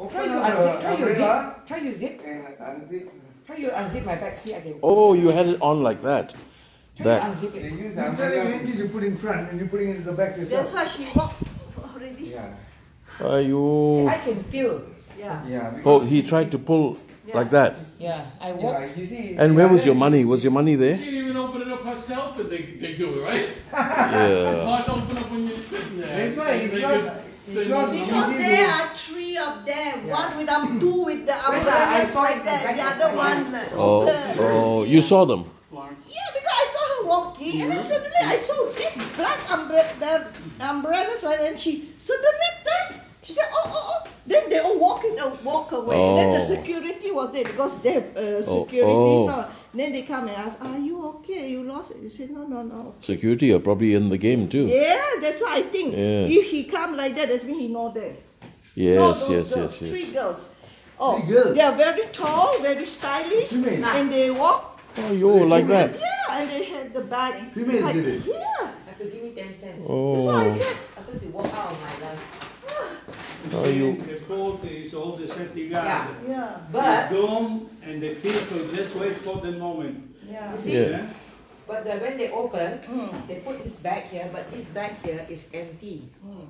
Try to unzip my back seat again. Oh, you had it on like that. Try to unzip it. You tell your auntie to put in front and you put it in the back yourself. That's why she walked already. Yeah. See, I can feel. Yeah. Oh, he tried to pull like that. Yeah, I walk. Yeah, you see, And where was your money? Was your money there? She didn't even open it up herself and they do it, right? It's Yeah. hard to open up when you're sitting there. That's why it's not Because easy there to... are three of them. One with two with the I umbrellas saw like it, that. The right, other right. one Oh, open. oh, you saw them. Yeah, because I saw her walking, and then suddenly I saw this black umbrellas like that, and she suddenly turned. She said, oh. Then they all walk away. And then the security was there because they have security. So then they come and ask, are you okay? You lost it? You said, no. Security are probably in the game too. Yeah, that's what I think. Yeah. If he come like that, that means he know that. Yes, No, those yes, girls, yes, yes. Three girls. Oh, Three girls? they are very tall, very stylish, Female? and they walk. Oh, you like that? Yeah, and they had the bag. Females did it? Yeah. Have to give me 10 cents. That's what I Oh, said. Because you walk out of my life. oh you. The fault is all the safety guard. Yeah. Yeah. But Dome and the thief will just wait for the moment. Yeah. you see, Yeah. but when they open, they put this bag here, but this bag here is empty.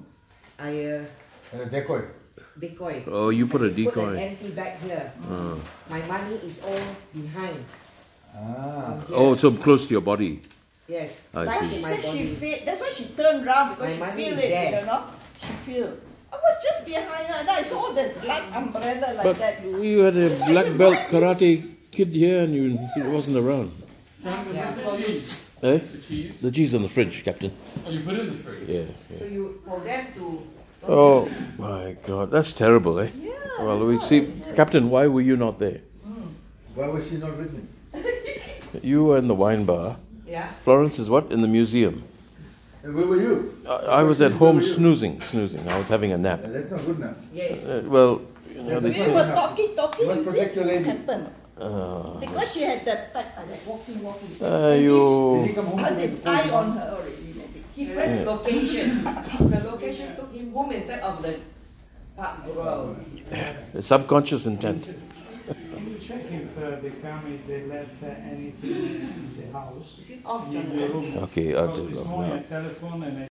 I Decoy. decoy. Oh, you put a I just Put decoy. an empty bag here. My money is all behind. Ah. Here. Oh, so close to your body. Yes. I But see. she My said she body. feel. That's why she turned around because My she money feel is it. there. You know, she feel. I was just behind her, and I saw the black umbrella like But that. you had a That's why I black said, belt why is- karate kid here and he wasn't around. Jonathan, Yeah, where's so the you- cheese? Eh? The cheese? The cheese in the fridge, Captain. Oh, you put it in the fridge? Yeah. So you for them to. Oh my God, that's terrible, eh? Yeah. Well, that's we what see, I said. Captain. Why were you not there? Why was she not with me? You were in the wine bar. Yeah. Florence is what? In the museum. And where were you? I was at home snoozing. I was having a nap. That's not good enough. Yes. Well, you know, That's they We say, were talking, You must you protect see, your lady. happened. Because she had that back, like walking. Did you. he come home And to the eye on her already, maybe. He pressed location. The location took him home instead of the park road. The subconscious intent. Can you check if they come, if they left anything in the house? Is it off, In the Jonathan? room? Okay, I'll Because do this that morning now. I telephoned and I